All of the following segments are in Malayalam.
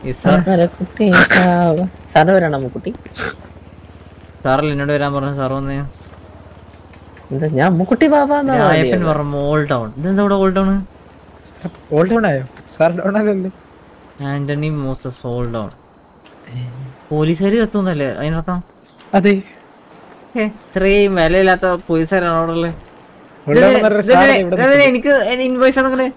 സാറിന് വരാണോ അമ്മുക്കുട്ടി? സാറല്ല എന്നോട് വരാൻ പറഞ്ഞു. സാറ് വന്നേ. എന്താ ഞാൻ അമ്മുക്കുട്ടി ബാബാന്ന് പറഞ്ഞു. Old town. ഇതെന്താ ഇവിടെ ഓൾഡ് ടൗൺ? ഓൾഡ് ടൗൺ ആയോ? സാർ ഡൗൺ ആണല്ലോ. Antony Moses old town. പോലീസുകാര് കത്തുന്നല്ലേ അതിനർത്ഥം? അതെ. ഇത്രയും വിലയില്ലാത്ത പോലീസുകാരാണ് അവിടെ ഉള്ളത്. എനിക്ക് ഇൻവോയ്സ് ഒന്നും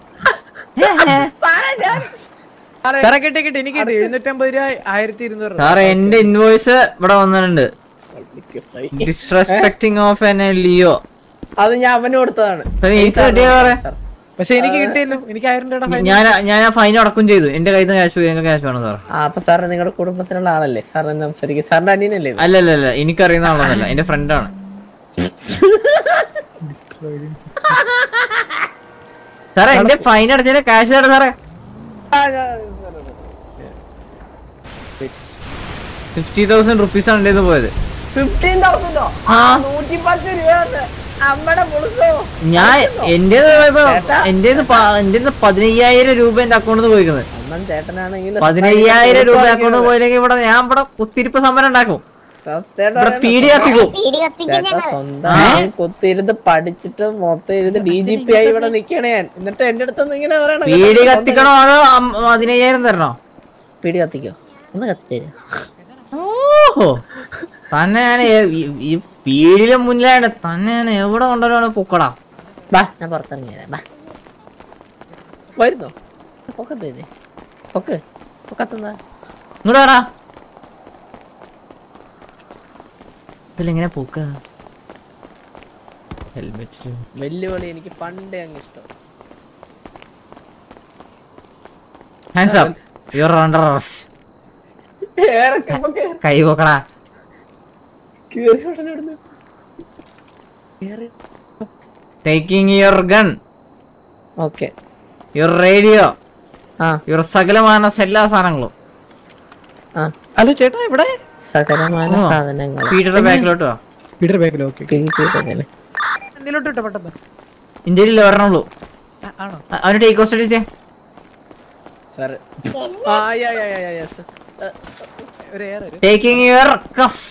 സാറേ എന്റെ ഇൻവോയ്സ് ഇവിടെ വന്നിട്ടുണ്ട്. Disrespecting of N Leo. അത് ഞാൻ അവന് കൊടുത്തതാണ്. പക്ഷെ എനിക്ക് കിട്ടിയല്ലോ. എനിക്ക് 1000 രൂപ ഞാൻ ഫൈൻ അടക്കം ചെയ്തു. എന്റെ കയ്യിൽ നിന്ന് ക്യാഷ് വേണം സാർ. അപ്പൊ സാറ് നിങ്ങളുടെ കുടുംബത്തിലുള്ള ആളല്ലേ? സാറിന് സംസാരിക്കും. സാറിന്റെ അനിയനല്ലേ? അല്ലല്ല എനിക്കറിയുന്ന ആളൊന്നല്ല. എന്റെ ഫ്രണ്ടാണ്. സാറേ എന്റെ ഫൈൻ അടച്ചതിന്റെ ക്യാഷ് തരാം സാറേ. 50,000 റുപ്പീസാണ് എന്റെ ഇത് പോയത്. 15,000 110 രൂപ. ഞാൻ എന്റെ 15,000 രൂപ എന്റെ അക്കൗണ്ടിൽ നിന്ന് പോയിക്കുന്നത്. 15,000 രൂപ അക്കൗണ്ടിൽ പോയില്ലെങ്കിൽ ഇവിടെ ഞാൻ ഇവിടെ കുത്തിരിപ്പ് സമരം ഉണ്ടാക്കും. പീഡി കത്തിക്കും. കുത്തിരുന്ന് പഠിച്ചിട്ട് മൊത്തം ഇരുന്ന് DGP ആയി ഇവിടെ നിക്കണേ ഞാൻ. എന്നിട്ട് എന്റെ അടുത്തൊന്നും ഇങ്ങനെ പറയണ. പീഡി കത്തിക്കണോ അതോ 15,000 തരണോ? പീഡി കത്തിക്കോ. ഒന്ന് കത്തിര. ഓഹോ തന്നെ ഞാൻ ഈ പീഡിയിലെ മുന്നിലാണ്. തന്നെ ഞാൻ എവിടെ കൊണ്ടുവരാണ് പൊക്കടാ. ബാ ഞാൻ പുറത്തിറങ്ങിയ വരുന്നോ? പൊക്കത്തേ പൊക്കത്തെന്താ ഇങ്ങോട്ട് വേടാ. ഇതിലെങ്ങനെ പൊക്ക? ഹെൽമെറ്റ് വെല്ലുവിളി എനിക്ക് പണ്ടേ അങ്ങ് ഇഷ്ടം. Hands up. You are under arrest. കൈ പോക്കടാ. Taking your gun. Okay. Your radio. Your സകലമാന എല്ലാ സാധനങ്ങളും. ഹലോ ചേട്ടാ ഇവിടെ സകലമാന സാധനങ്ങൾ. പീറ്ററുടെ ബാക്കിലോട്ട് വാ. പീറ്റർ ബാക്കിലോ? ഓക്കെ. എന്തിലോട്ട് ഇട്ടോ പെട്ടെന്ന്? ഇന്ത്യയിലല്ലേ വരണുള്ളൂ. അവന് ടേക്ക് കോസ്റ്റ് അടിച്ചേ. Taking your cuff.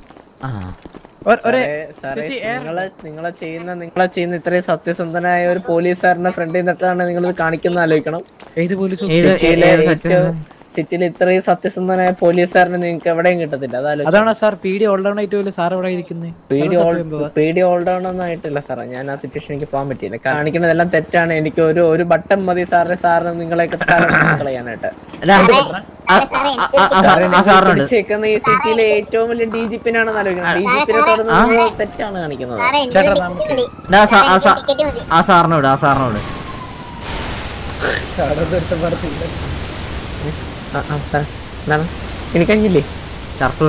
നിങ്ങളെ ചെയ്യുന്ന ഇത്രയും സത്യസന്ധനായ ഒരു പോലീസുകാരന്റെ ഫ്രണ്ടിൽ നിന്നിട്ടാണ് നിങ്ങൾ കാണിക്കുന്ന ആലോചിക്കണം. സിറ്റിയിൽ ഇത്രയും സത്യസന്ധനായ പോലീസുകാരനെ നിങ്ങൾക്ക് എവിടെയും കിട്ടത്തില്ല. അതാണ് സാർ പീഡി ഓൾഡ് ഡൗൺ ആയിട്ട് സാർ എവിടെ ഇരിക്കുന്നത്? പീഡി ഓൾഡ് ഡൗൺ ഒന്നും ആയിട്ടില്ല സാറേ. ഞാൻ ആ സിറ്റുവേഷൻ എനിക്ക് പോകാൻ പറ്റിയില്ല. കാണിക്കുന്നതെല്ലാം തെറ്റാണ്. എനിക്ക് ഒരു ബട്ടൺ മതി സാറിന് നിങ്ങളെയൊക്കെ കളയാനായിട്ട്. ഈ സിറ്റിയിലെ ഏറ്റവും വലിയ DGP-നാണെന്ന് ആലോചിക്കുന്നത്. DGP-നെ തുടർന്ന് തെറ്റാണ് കാണിക്കുന്നത്. ആ സാറിനോട് എനിക്കഞ്ഞില്ലേ? ഷർട്ട്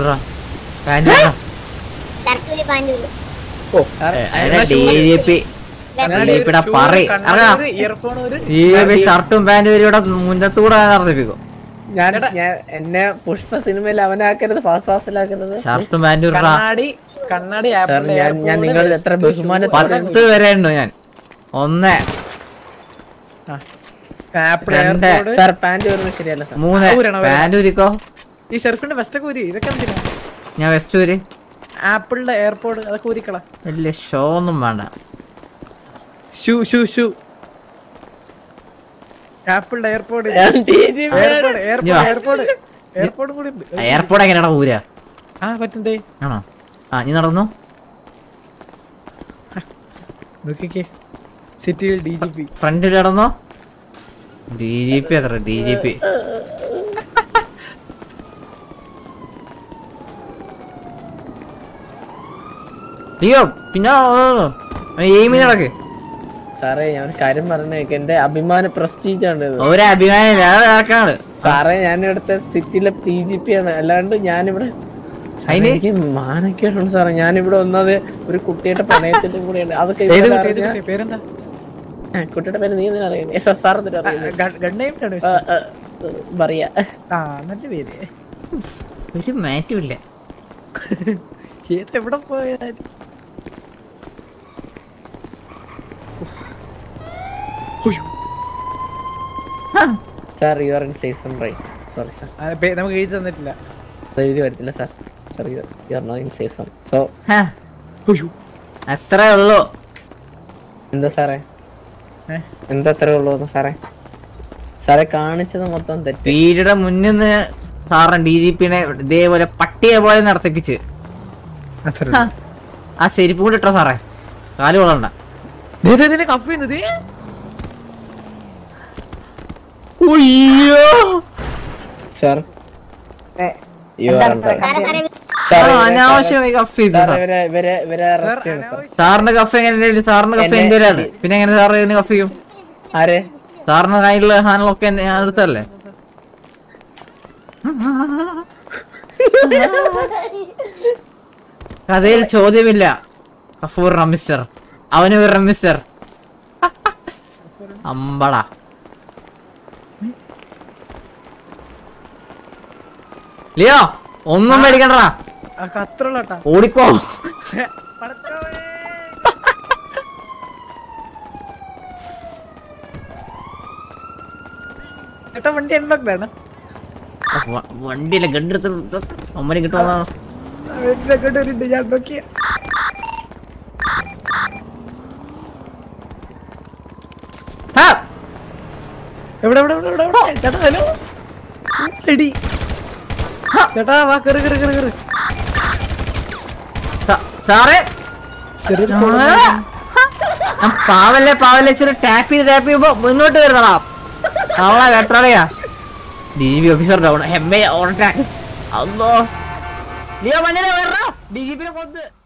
ഷർട്ടും പാന്റും ഇവിടെ മുന്നത്തൂടെ നടത്തിപ്പിക്കും. എന്നെ പുഷ്പ സിനിമയിൽ അവനാക്കരുത്, ഫാസ്റ്റിലാക്കരുത്. ഷർട്ടും പാന്റും ഞാൻ നിങ്ങളിൽ എത്ര ബഹുമാനം 10 വരെ ഉണ്ടോ? ഞാൻ 1 സാർ പാന്റ് വരുന്നത് ശരിയല്ല സാർ. 3 പാന്റ് ഊരിക്കോ. ഈ ഷെർഫിന്റെ വെസ്റ്റൊക്കെ ഊരി. ഇതൊക്കെ എന്തിനാ? ഞാൻ വെസ്റ്റ് ഊരി. ആപ്പിളിന്റെ എയർപോർട്ട് അതൊക്കെ ഊരിക്കള. വലിയ ഷോ ഒന്നും വേണ്ട. ഷൂ ആപ്പിളിന്റെ എയർപോർട്ട് എയർപോർട്ട് എങ്ങനെയാണോ ഊരാ? പറ്റേ ആണോ? നീ നടന്നു നോക്കിക്കേ. സിറ്റിയിൽ DGP ഫ്രണ്ടിൽ നടന്നോ? DGP അത്ര DGP. പിന്നെ എയിമിനടക്ക് സാറേ. ഞാൻ ഒരു കാര്യം പറഞ്ഞേക്ക്. എന്റെ അഭിമാന പ്രസ്റ്റീജാണ് ഇത്. ഒരു അഭിമാനം സാറേ. ഞാൻ ഇവിടുത്തെ സിറ്റിയിലെ DGP ആണ്. അല്ലാണ്ട് ഞാനിവിടെ എനിക്ക് മാനക്കേടാണ് സാറേ. ഞാനിവിടെ വന്നത് ഒരു കുട്ടിയുടെ പ്രണയത്തിന്റെ കൂടെയാണ്. അതൊക്കെ പേരെന്താ? കുട്ടിയുടെ പേര് നീ എന്തിനാ അറിയുന്നത്? SSR പറയാ. നല്ല പേര്. ഒരു മാറ്റമില്ല. എവിടെ പോയാലും sir you are in safe zone right. Sorry sir. നമുക്ക് എഴുതി തന്നിട്ടില്ല. എഴുതി വരത്തില്ല sir. Sir you are knowing സേസം. സോ അത്രേ ഉള്ളൂ. എന്താ സാറേ എന്താ അത്രേ ഉള്ളൂ സാറേ? സാറെ കാണിച്ചത് മൊത്തം തെറ്റ്. പീരിയുടെ മുന്നിൽ നിന്ന് സാറിന് DGP-നെ ഇതേപോലെ പട്ടിയെ പോലെ നടത്തിപ്പിച്ച് ആ ചെരിപ്പ് കൂടി ഇട്ടോ സാറേ, കാല് കൊള്ളണ്ട. സാർ യു ആർ അനാവശ്യമായി കഫ് ചെയ്തു സാറിന്റെ കഫ്. എങ്ങനെ സാറിന്റെ കഫ് എന്റെയാണ്, പിന്നെ എങ്ങനെ സാറ് കഫ് ചെയ്യും? ആരെ? സാറിന് കയ്യിലുള്ള സാധനങ്ങളൊക്കെ ഞാൻ എടുത്തല്ലേ. കഥയിൽ ചോദ്യമില്ല. കഫൂർ റമിസ്റ്റർ, അവന് ഒരു റമിസ്റ്റർ. അമ്പടാ. ലിയോ ഒന്നും പേടിക്കണ്ടാ, ഓടിക്കോ. വണ്ടിയിലെ ഗണ്ടെടുത്ത് അമ്മനെ കിട്ടുന്നതാണ്. സാറേ പാവല്ലേ ഇച്ചിരി ടാപ്പ് ചെയ്യുമ്പോ മുന്നോട്ട് വരുന്നതാ. അവളെ വെട്ടറിയാ DGP ഓഫീസർ ഡൗൺ. ഹെമ്മ ഓർട്ടാ. അല്ലോ ലിയോ മണ്ണിനെ വരണോ? DGP-നെ കൊന്ന്.